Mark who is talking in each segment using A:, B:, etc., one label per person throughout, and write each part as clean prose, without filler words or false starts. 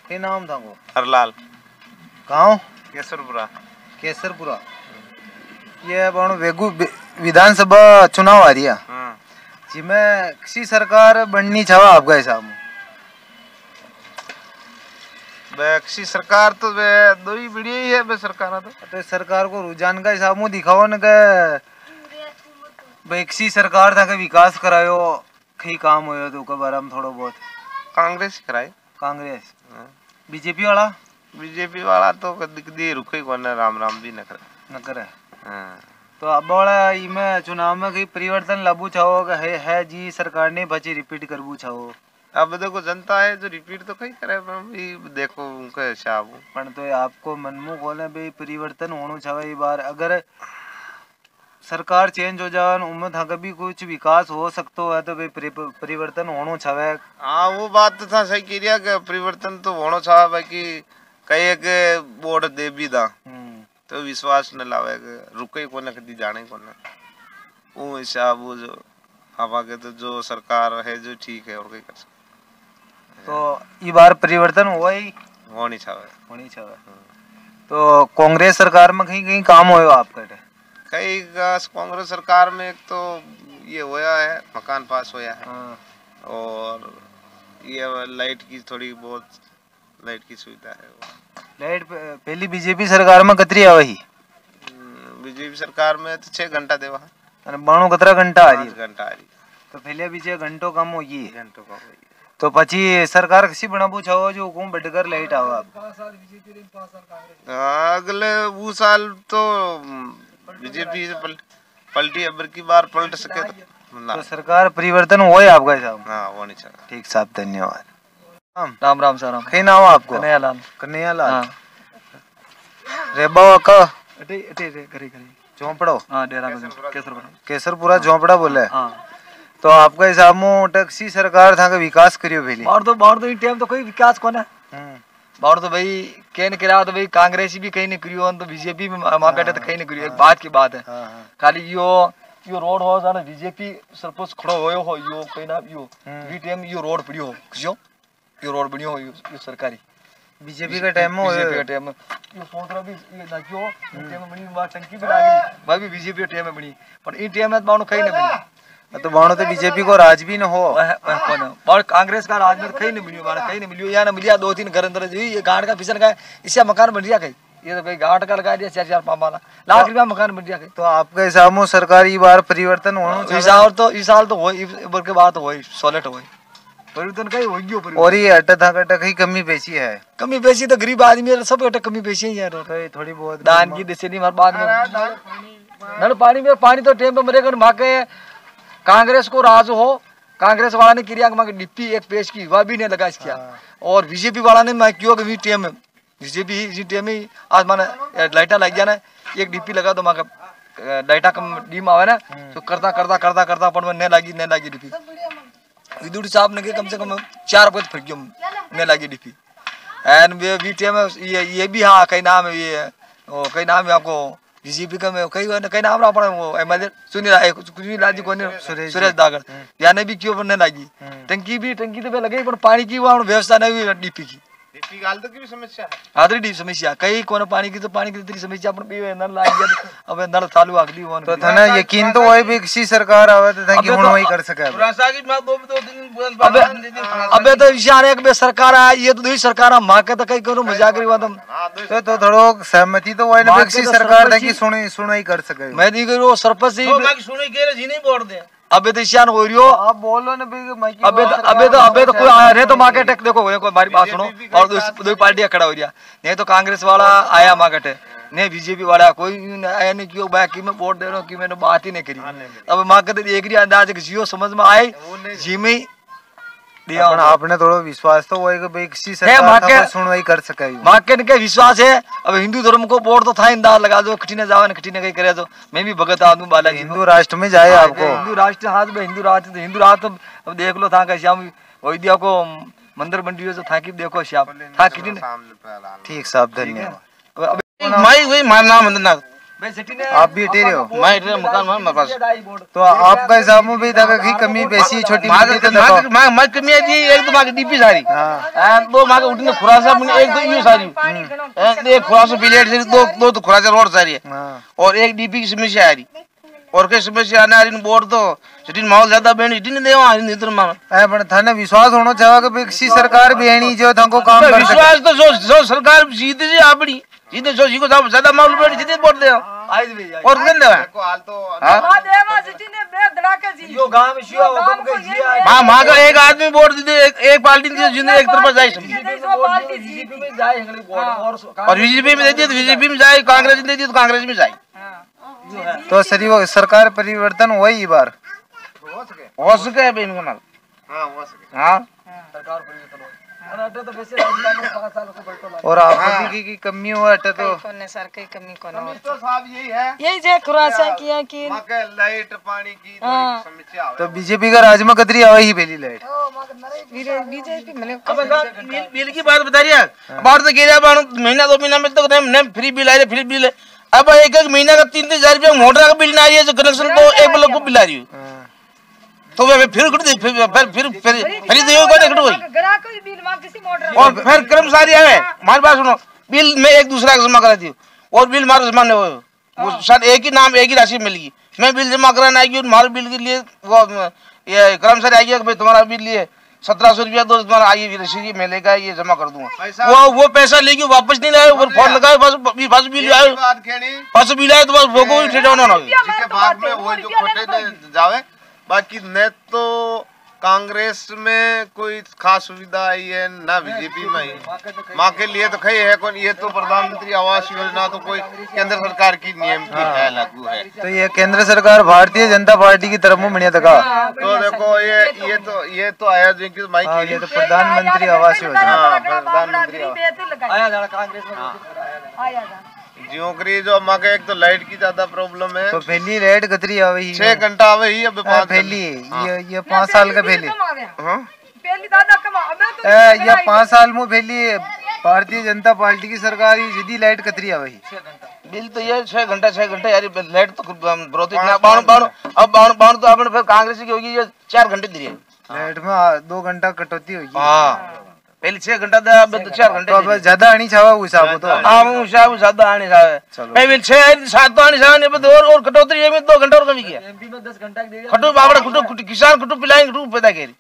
A: क्या नाम था वो?
B: हरलाल।
A: गाँव
B: केसरपुरा।
A: केसरपुरा। ये बाणु वेगू विधानसभा चुनाव आ रही है जिसमें किसी सरकार बननी चाहो आपका हिसाब में?
B: किसी सरकार तो वे दो ही बढ़िया ही है बे सरकार
A: तो सरकार को रुझान का हिसाब में दिखाओ न के भाई किसी सरकार था के विकास करायो कई काम होयो तो के बारे में थोड़ा बहुत।
B: कांग्रेस कराए।
A: कांग्रेस बीजेपी वाला?
B: बीजेपी वाला तो कदी रुके कौन राम राम भी न
A: करे। तो अब वाला इमे चुनाव में कई परिवर्तन लाबू चाहो है जी सरकार ने बची रिपीट करबू चाहो?
B: अब देखो जनता है जो रिपीट तो कहीं करे देखो उनका हिसाब
A: पण तो आपको मनमु बोले भाई परिवर्तन होना चाहे ये बार अगर सरकार चेंज हो जाए उनमें था कभी कुछ विकास हो सकता है तो भाई परिवर्तन होना चाहे।
B: हाँ वो बात तो था सही कह रिया कि परिवर्तन तो होना चाहे बाकी कई के वोट दे भी दा तो विश्वास न लावे रुके को न कदी जाने को न वो हिसाब वो जो हवा के तो जो सरकार है जो ठीक है और कहीं कर सकते
A: तो ये बार परिवर्तन हुआ ही
B: होनी चाहिए।
A: तो कांग्रेस सरकार में कहीं कहीं काम होयो आपका?
B: कई कांग्रेस सरकार में एक तो ये होया है मकान पास होया है और ये लाइट की थोड़ी बहुत लाइट की सुविधा है।
A: लाइट पहली बीजेपी सरकार में कतरी आ वही?
B: बीजेपी सरकार में तो 6 घंटा देवा है।
A: बाणु कतरा घंटा आ रही?
B: 5 घंटा आ रही।
A: तो पहले भी 6 घंटों कम होगी। तो पची सरकार किसी बनाबू चाहो जो हुकुम बढ़कर लाइट आवा?
B: अगले वो साल तो बीजेपी पलटी अबर की बार पलट सके
A: तो सरकार परिवर्तन हो आपका हिसाब?
B: हाँ वो नहीं चाहिए।
A: ठीक साहब धन्यवाद।
C: राम राम सर।
A: कहीं नाम आपको?
C: कन्हैयालाल।
A: कन्हैयालाल रेबा का झोंपड़ो?
C: हाँ डेरा केसरपुरा।
A: केसरपुरा झोंपड़ा बोले। तो आपका हिसाब में टैक्सी सरकार था का विकास करियो पहले?
C: बाहर तो टाइम तो कोई विकास कौन है बाहर तो भाई कहीं नहीं करा तो भाई कांग्रेस भी कहीं नहीं करियो तो बीजेपी में मांगे तो कहीं नहीं करियो। एक बात की बात है खाली यो रोड हो जाना बीजेपी सरपंच खड़ो होयो हो यो कहीं ना यो बी टाइम यो रोड पड़ियो हो कियो यो रोड बनियो हो यो सरकारी
A: बीजेपी का टाइम में
C: बीजेपी का टाइम में यो सोच रहा भी ये ना क्यों टाइम में बनी बात टंकी भी डाली भाई भी बीजेपी के टाइम में बनी पर इन टाइम में बाणो कहीं नहीं बनी।
A: तो बाणो तो बीजेपी को राज भी न हो
C: कौन और कांग्रेस का राज में कहीं नहीं मिलियो बाणो कहीं नहीं मिलियो या ना मिलिया 2-3 घर अंदर ये गांठ का फिसल का इससे मकान बन गया कहीं ये तो भाई गांठ का लगा दिया 4-4 5 लाख रुपया मकान बन गया कहीं।
A: तो आपके हिसाब में सरकारी बार परिवर्तन होना चाहिए?
C: इस साल तो हो बर के बाद हो सोलेट हो परिवर्तन कहीं हो गयो।
A: और ये अटक कहीं कमी पेशी है?
C: कमी पेशी तो गरीब आदमी सब अटक कमी पेशी ही है
A: थोड़ी बहुत
C: दान की दिशा नहीं हमारे बाद में नल पानी में पानी तो टाइम पे मरेगा माके कांग्रेस को राज हो कांग्रेस वाला ने क्रिया मांगे डिप्टी एक पेश की वह भी नहीं लगा किया और बीजेपी वाला ने मैं क्यों कि टीएम में बीजेपी इसी टीएम में आज माने लाइटा लग गया ना एक डिप्टी लगा तो मां लाइटा कम डीम आवे ना तो करता करता करता करता पर में नहीं लगी डिप्टी विदुर साहब ने कम से कम 4 पद फिर क्यों नहीं लगी डिप्टी एंड वी टीएम ये भी हाँ कई नाम है ये कई नाम है आपको बीजेपी का में कई नाम रहा पड़ा वो एमएलए सुनील राजी को सुरेश दागर यानी भी क्यों बनने लगी टंकी तो लगे पर पानी की वहाँ व्यवस्था नहीं हुई डीपी की
B: तो की भी समस्या है
C: आदरी डी समस्या कई कोने पानी की इतनी समस्या अपन भी नल लाग गया अब नल चालू अगली वन
A: तो थाना यकीन तो वही भी किसी सरकार आवे तो था कि हम वही कर सके।
C: अबे तो ईशान एक बे सरकार है ये तो दूसरी सरकार मां के तो कई करो मजाक री बात
A: तो थोड़ो सहमति तो वही ना किसी सरकार था कि सुनाई कर सके।
C: मैं नहीं करो सरपंच से
B: सुनी के जी नहीं बोल दे
C: अबे तो ईशान हो रही हो
A: आप बोलो ना भाई
C: अबे तो कोई आया नहीं तो मार्केट देखो कोई हमारी बात सुनो और दो पार्टियां खड़ा हो रही नहीं तो कांग्रेस वाला आया मार्केट है नहीं बीजेपी वाला कोई आया नहीं क्यों बाकी में वोट दे रहा हूँ कि मैंने बात ही नहीं करी अब मार्केट एक ही अंदाज जियो समझ में आए जी में
A: दिया आपने थोड़ा विश्वास तो होएगा भाई किसी सरकार सुनवाई कर सके
C: मार्केट के विश्वास है। अब हिंदू धर्म को वोट तो था इंदाज लगा दो कठिन जाओ न कठिन कहीं करे तो मैं भी भगत आदमी बाला
A: हिंदू राष्ट्र में जाए आपको
C: हिंदू राष्ट्र हाथ में हिंदू राष्ट्र अब देख लो था श्याम वही दिया को मंदिर बन रही है तो था कि देखो श्याम था कठिन।
A: ठीक साहब धन्यवाद।
B: माई वही मारना मंदना
A: आप भी टेरे हो?
B: मैं टेरे मकान में मेरे पास।
A: तो आपका हिसाब में भी तक की कमी पैसी छोटी मोटी तो देखो
B: मैं कमी है जी। एक तो मां की डीपी सारी,
A: हां
B: दो मां के उठने खुरासा, एक तो ये सारी, एक खुरासा बिलेट से दो तो खुरासा रोड सारी है, और एक डीपी की समस्या आ रही, और के समस्या आने आ रही बोर्ड तो सिटीन माहौल ज्यादा बेनी सिटीन देवा आ रही इधर मां
A: ए पण थाने विश्वास होना चाहिए कि किसी सरकार बेणी जो थाको काम कर सके।
B: विश्वास तो जो सरकार सीधे जी अपनी सीधे जो जी को ज्यादा माहौल बेनी सीधे वोट दे और कौन देवा हाल तो हां देवा सिटी ने बे धड़ाके जी यो गांव शिया हुकम के जिया मां का एक आदमी वोट दे एक पार्टी ने जिंदे एक तरफ जाए पार्टी बीजेपी में जाए हंगली वोट और बीजेपी में दे दी तो बीजेपी में जाए, कांग्रेस ने दे दी तो कांग्रेस में जाए।
A: तो सरी वो सरकार परिवर्तन हुआ ही बार
B: हो सके बेन को हां हो सके हां
C: सरकार परिवर्तन हो तो वैसे राजस्थान में 5 साल को बैठो
A: और आपकी की कमी हुआ अटे तो
D: कोने सर की कमी कोने और
B: तो साहब यही है,
D: यही जे खुरासा किया कि
B: मके लाइट पानी की समस्या
A: तो बीजेपी का राज में कतरी आवे ही पहली लाइट
D: बीजेपी मिले।
B: अब बिल की बात बता रही है, बाहर तो गिरा महीना 2 महीना में तो फ्री बिल आ रहे, फ्री बिल। अब एक महीना का 3-3 हजार रुपया मोटर का बिल आ रही है, कनेक्शन तो एक ब्लॉक को बिल आ रही है, तो वे फिर और फिर कर्मचारी आए हमारे पास सुनो बिल में एक दूसरा जमा करा दी और बिल मारो जमा नहीं हो वो शायद एक ही नाम एक ही राशि मिलेगी। मैं बिल जमा कराना आएगी और मारो बिल के लिए वो ये कर्मचारी आएगी भाई तुम्हारा बिल लिए 1700 रुपया दो तुम्हारा आइए रसीद मिलेगा ये जमा कर दूंगा, वो पैसा लेके वापस नहीं लाए और फोन लगाए बस बिल आए बस बिल आए तो बस वो को जावे। बाकी न तो कांग्रेस में कोई खास सुविधा आई है ना बीजेपी में ही माँ के लिए तो खई है कौन, ये तो प्रधानमंत्री आवास योजना तो कोई केंद्र सरकार की नियम की है लागू है,
A: तो ये केंद्र सरकार भारतीय जनता पार्टी की तरफ में बढ़िया तका
B: तो देखो ये तो आया जो कि माई की
A: ये तो प्रधानमंत्री आवास योजना
B: प्रधानमंत्री
C: आया कांग्रेस में
B: जियो करी जो माँ के एक तो लाइट की ज्यादा प्रॉब्लम है,
A: तो पहली लाइट कतरी आवे ही
B: 6 घंटा आवे ही अब
A: पहली ये 5 साल का पहले
D: पहली दादा कमा
A: ये 5 साल में पहली भारतीय जनता पार्टी की सरकार ही सीधी लाइट कतरी आवे ही
B: बिल तो ये 6 घंटा यार लाइट तो बहुत इतना बाउन तो आपने फिर कांग्रेस की होगी ये 4 घंटे दी है
A: लाइट में 2 घंटा कटौती होगी।
B: हाँ पहले 6 घंटा था अब 4 घंटे
A: तो अब ज्यादा आनी छावा हिसाब तो
B: हां वो हिसाब ज्यादा आने छावे मैं बिल 6-7 तो आने छावे अब और कटौती है में 2 घंटा और कमी किया
C: एमपी में 10 घंटा देगा
B: खटू बाबड़ा खटू किसान खटू पिलाएंगे खटू पैदा करी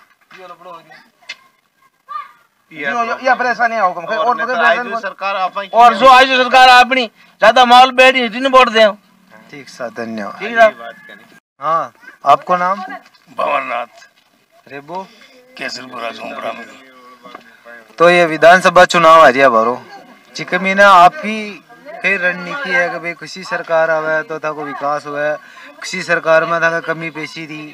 B: ये परेशानी आओ कम और सरकार अपनी और जो आज सरकार अपनी ज्यादा माल बैठी नहीं वोट दे।
A: ठीक सा धन्यवाद।
B: ठीक है
A: हाँ आपको नाम
E: भवरनाथ
A: रेबो
E: केसरपुरा झोंपड़ा में।
A: तो ये विधानसभा चुनाव आ रहा बारो चिकमीना आपकी कई रणनीति है कि भाई किसी सरकार आवे तो था को विकास हुआ है, किसी सरकार में था कमी पेशी थी।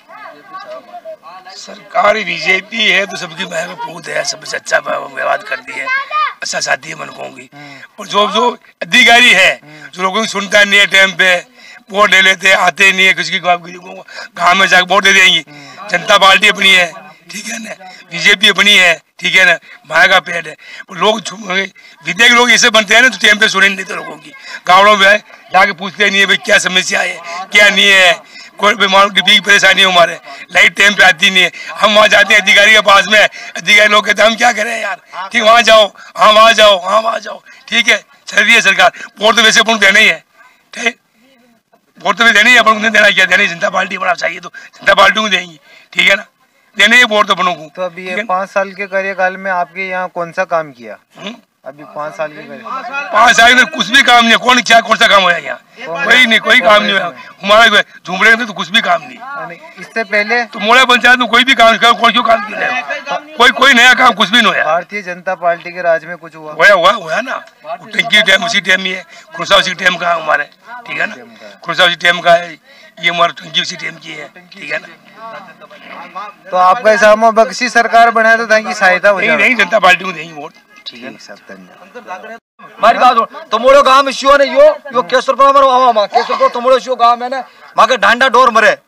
E: सरकार बीजेपी है तो सबकी महबूब है, सबसे अच्छा व्यवहार करती है, अच्छा चाहती है मनकों की। और जो अधिकारी है जो लोगों की सुनता नहीं है, टाइम पे वोट ले लेते हैं, आते नहीं है, किसी गाँव में जाकर वोट दे देंगी। जनता पार्टी अपनी है, ठीक है ना, बीजेपी अपनी है, ठीक है ना, माया का पेड़ है। लोग विद्या के लोग ऐसे बनते हैं ना तो टाइम पे सुने नहीं देते लोगों की। गाँवों में जाके पूछते नहीं है भाई क्या समस्या है क्या नहीं है, कोई बीमार डिब्बी की परेशानी है, हमारे लाइट टाइम पे आती नहीं है। हम वहाँ जाते हैं अधिकारी के पास में, अधिकारी लोग कहते हैं हम क्या करें यार, ठीक वहाँ जाओ, हाँ वहाँ जाओ, हाँ वहाँ जाओ, ठीक है चल रही है सरकार। वोट तो वैसे अपन देना ही है, ठीक वोट तो भी देनी है, अपन उन्हें देना क्या, देनी जनता पार्टी बना चाहिए तो जनता पार्टी को देंगी, ठीक है ना, देने ही वोट तो बनों को।
A: तो अभी ये 5 साल के कार्यकाल में आपके यहाँ कौन सा काम किया? अभी 5 साल के
E: 5 साल में कुछ भी काम नहीं, कौन सा काम हुआ यहाँ, कोई नहीं, कोई काम नहीं हुआ हमारा झुमरे में तो कुछ भी काम नहीं।
A: इससे पहले
E: तो मोड़ा पंचायत में कोई भी काम कोई क्यों काम किया, कोई नया काम कुछ भी नहीं हुआ।
A: भारतीय जनता पार्टी के राज में कुछ हुआ
E: हुआ ना, टंकी टाइम उसी टाइम ही है, खुर्सा उसी टाइम का हमारे, ठीक है ना, खुर्सा उसी टाइम का है, ये हमारा टंकी उसी टाइम की है, ठीक है ना।
A: तो आपका हिसाब में बक्सी सरकार बनाए तो ताकि सहायता हो जाए।
E: नहीं जनता पार्टी को देंगे वोट,
A: ठीक है सब धन्यवाद।
C: मारी बात तमोड़ो गांव में शियो ने यो केसरपुर में आवा मा केसरपुर तमोड़ो शियो गांव में ने माके डांडा डोर मरे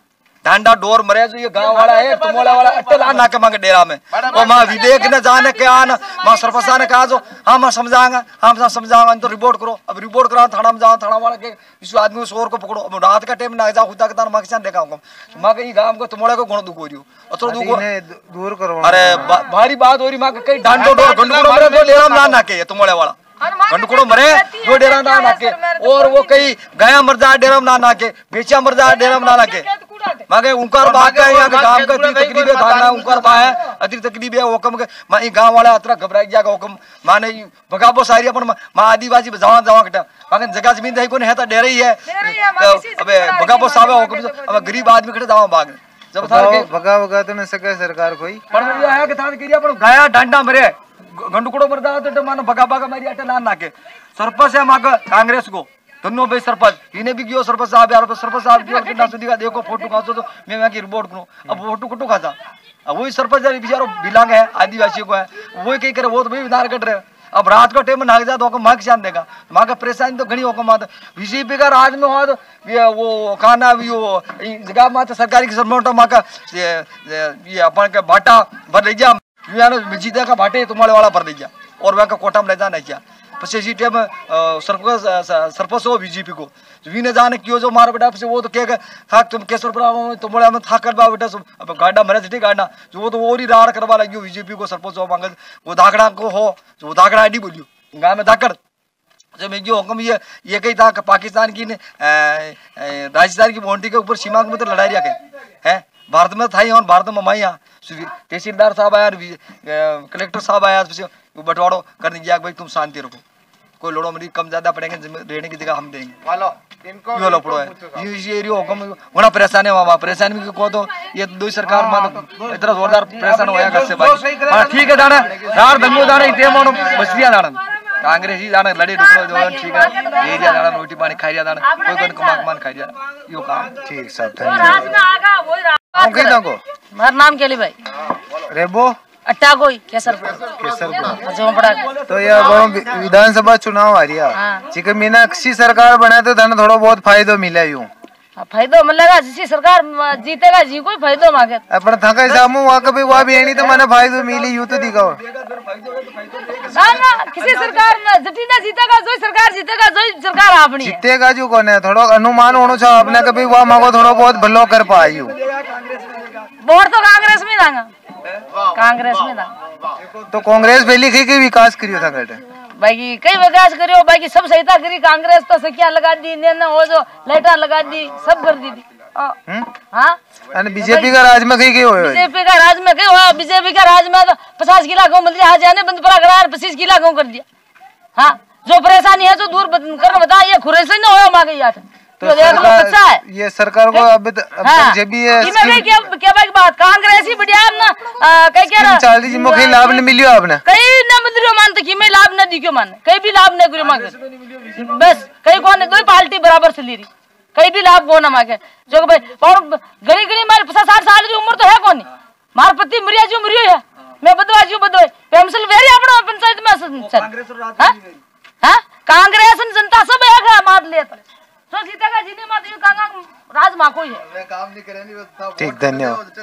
C: डांडा डोर मरे जो ये गांव वाला है तुमोला वाला अट्टे ला नाके मांगे डेरा में और मां विदेश ने जाने के आन मां सरपंच ने कहा जो हम समझाएंगे तो रिपोर्ट करो। अब रिपोर्ट करा थाना में जाओ, थाना वाला के इस आदमी को शोर को पकड़ो। अब रात का टाइम ना जाओ खुदा के तान मां किसान देखा हूं मां के गांव को तुमोला को गुण दुख हो रही हो तो
A: दूर करो।
C: अरे भारी बात हो रही मां के कई डांडो डोर गंडकुड़ो मरे तो डेरा में ना नाके तुमोले वाला गंडकुड़ो मरे जो डेरा ना नाके और वो कई गाया मर जाए डेरा में ना नाके, बेचा मर जाए डेरा में ना नाके। मागे उनकार बाग है यहाँ के गांव का तकलीफ है धारणा उनकार बा है अति तकलीफ है हुकम के मां ई गांव वाला अतरा घबराई गया हुकम माने भगाबो सारी अपन मां आदिवासी जावा जावा कटा मागे जगह जमीन दही कोने है त डेरे ही है। अबे भगाबो सावे हुकम अब गरीब आदमी कटे जावा बाग जब था के
A: भगा तो न सके सरकार कोई
C: पण है के था करिया पण गाया डांडा मरे गंडकुड़ो मरदा तो मानो भगा मारी अटे लान नाके सरपंच है माग कांग्रेस को धन्नो भाई सरपंच इन्हें भी गयो सरपंच साहब यार सरपंच साहब की कितना सुधी का देखो फोटो खासो तो मैं वहां की रिपोर्ट करूं। अब फोटो कटो खाता अब वही सरपंच यार बेचारो बिलांग है आदिवासी को है वही कहीं करे वो तो भाई विधान कट रहे। अब रात का टाइम नाग जा तो मां किसान देगा मां का परेशानी तो घनी होकम आत बीजेपी का राज में हो वो खाना भी वो जगह मां सरकारी की मोटा मां का ये अपन के भाटा भर ले जा जीता का भाटे तुम्हारे वाला भर ले जा और वहां का कोटा में ले जाना क्या पछे जी टाइम सरपंच हो बीजेपी को वीने जाने क्यों जो मार बेटा वो तो क्या था तुम केसर पर तुम्हारे हम था करवा बेटा अब गाड़ा मरे ठीक गाड़ा जो वो तो और ही राड़ करवा लगी बीजेपी को सरपंच हो मांगे वो धाकड़ा को हो जो धाकड़ा आईडी बोलियो गाँव में धाकड़ जब मैं जो हुक्म ये कही था पाकिस्तान की राजस्थान की बाउंड्री के ऊपर सीमा में तो लड़ाई रखे है भारत में था ही और भारत में माई तहसीलदार साहब आया कलेक्टर साहब आया बंटवाड़ो करने गया भाई तुम शांति रखो कोई लोड़ो मरी कम ज्यादा पड़ेंगे रहने की जगह हम देंगे यो लोपड़ो है ये एरिया हुक्म बड़ा परेशान है वहाँ परेशान भी को तो ये दो सरकार में इतना जोरदार परेशान होया घर से भाई ठीक है दाना रार दंगो दाना इतने मानो बचरिया दाना कांग्रेस ही दाना लड़े डुकरो जो ठीक है एरिया दाना रोटी पानी खाई जा दाना कोई कोई कमान खाई जा यो काम
A: ठीक सब धन्यवाद।
D: मार नाम के लिए भाई
A: रेबो
D: अट्टा कोई केसर झोंपड़ा
A: तो ये विधानसभा चुनाव आ रहा चिक मीना किसी सरकार बने तो धन थोड़ा बहुत फायदा मिले यूं
D: फायदो मिलेगा जिसी सरकार जीतेगा जी कोई फायदो मांगे
A: अपन था का सामू वहां का भी वहां भी नहीं तो मैंने फायदा मिली यूं तो दिखाओ
D: ना किसी सरकार में जटी ना जीतेगा जो सरकार अपनी
A: जीतेगा जो कौन है थोड़ा अनुमान होना चाहिए अपने कभी वहां मांगो थोड़ा बहुत भलो कर पाई
D: वोट तो कांग्रेस में दांगा कांग्रेस में दांगा
A: तो कांग्रेस पहले की विकास करियो था घटे
D: बाकी कई विकास करियो बाकी सब सहायता करी कांग्रेस तो सखिया लगा दी ने हो जो लाइटा लगा दी सब कर दी हाँ
A: बीजेपी का राज में कहीं हुए
D: बीजेपी का राज में कहीं हुआ बीजेपी का राज में तो 50 किला गाँव मिल आज जाने बंद पड़ा करा 25 किला गाँव कर दिया। हाँ जो परेशानी है जो दूर करना बता ये खुरे से न हो मांगे यार
A: तो सरकार, ये सरकार को अब तक जब भी
D: क्या बात कांग्रेस ही बढ़िया ना कहीं क्या रहा
A: चाल दी कहीं लाभ नहीं मिलियो आपने
D: कहीं न मिल मानते कि मैं लाभ न दी क्यों मान कहीं भी लाभ नहीं करो मांगे बस कहीं कौन दो पार्टी बराबर से ली रही कहीं भी लाभ को ना मांगे जो भाई गरी गरी मारे 50-60 साल की उम्र तो है कौन मार पति मरिया जो मरियो है मैं बदवा जो बदवाई पेंसिल वेरी अपना पंचायत में कांग्रेस जनता सब है मार लेता तो जीतेगा जिन्हें मार राज माँ को ही है
A: ठीक धन्यवाद।